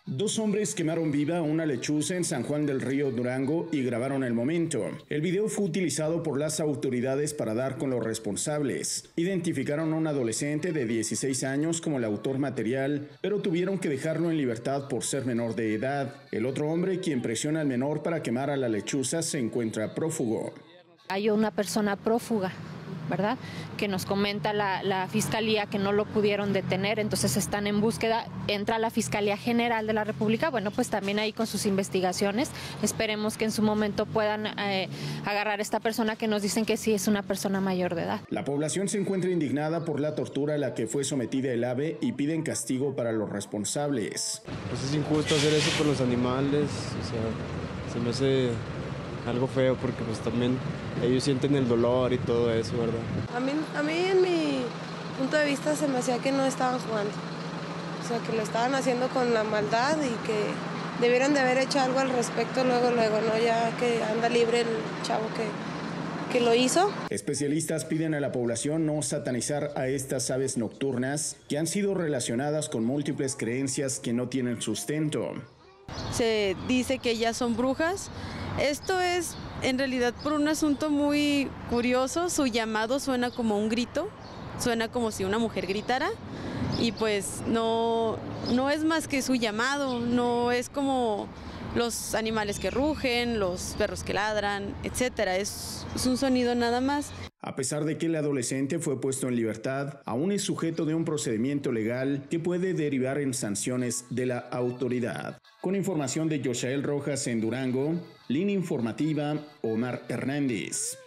Dos hombres quemaron viva una lechuza en San Juan del Río, Durango, y grabaron el momento. El video fue utilizado por las autoridades para dar con los responsables. Identificaron a un adolescente de 16 años como el autor material, pero tuvieron que dejarlo en libertad por ser menor de edad. El otro hombre, quien presiona al menor para quemar a la lechuza, se encuentra prófugo. Hay una persona prófuga, ¿verdad?, que nos comenta la Fiscalía que no lo pudieron detener, entonces están en búsqueda. Entra la Fiscalía General de la República, bueno, pues también ahí con sus investigaciones, esperemos que en su momento puedan agarrar a esta persona que nos dicen que sí es una persona mayor de edad. La población se encuentra indignada por la tortura a la que fue sometida el ave y piden castigo para los responsables. Pues es injusto hacer eso por los animales, o sea, se me hace algo feo porque pues también ellos sienten el dolor y todo eso, ¿verdad? A mí en mi punto de vista se me hacía que no estaban jugando, o sea, que lo estaban haciendo con la maldad y que debieron de haber hecho algo al respecto luego, ¿no? Ya que anda libre el chavo que lo hizo. Especialistas piden a la población no satanizar a estas aves nocturnas que han sido relacionadas con múltiples creencias que no tienen sustento. Se dice que ellas son brujas. Esto es en realidad por un asunto muy curioso. Su llamado suena como un grito, suena como si una mujer gritara y pues no es más que su llamado, no es como los animales que rugen, los perros que ladran, etcétera. Es un sonido nada más. A pesar de que el adolescente fue puesto en libertad, aún es sujeto de un procedimiento legal que puede derivar en sanciones de la autoridad. Con información de Yoshael Rojas en Durango, línea informativa Omar Hernández.